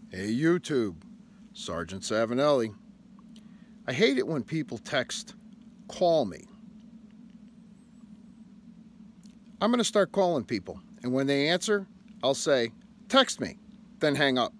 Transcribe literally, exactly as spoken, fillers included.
Hey YouTube, Sergeant Savinelli. I hate it when people text, call me. I'm going to start calling people, and when they answer, I'll say, text me, then hang up.